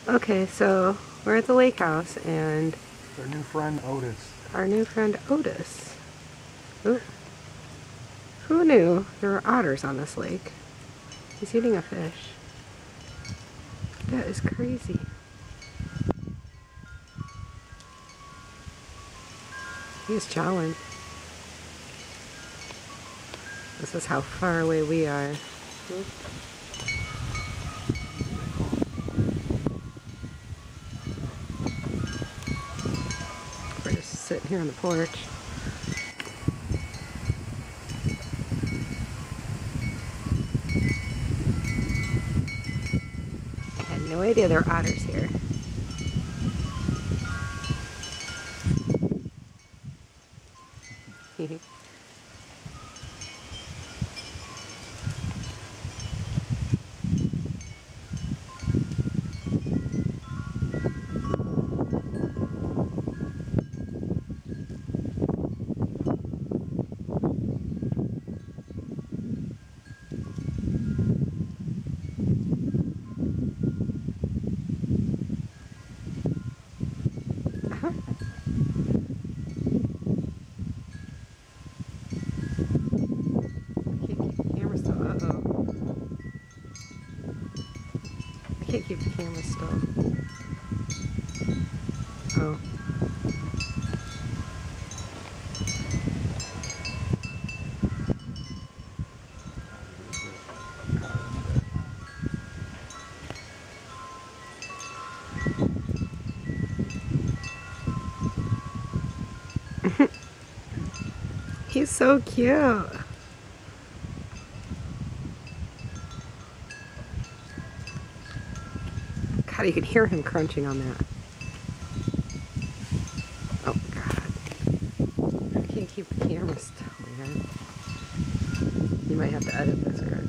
Okay, so we're at the lake house and Our new friend Otis. our new friend Otis. Ooh. Who knew there were otters on this lake? He's eating a fish. That is crazy. He's chowing. This is how far away we are. We're just sitting here on the porch. I had no idea there were otters here. I can't keep the camera still. Oh. He's so cute. God, you could hear him crunching on that. Oh, God. I can't keep the camera still, man. You might have to edit this, Greg.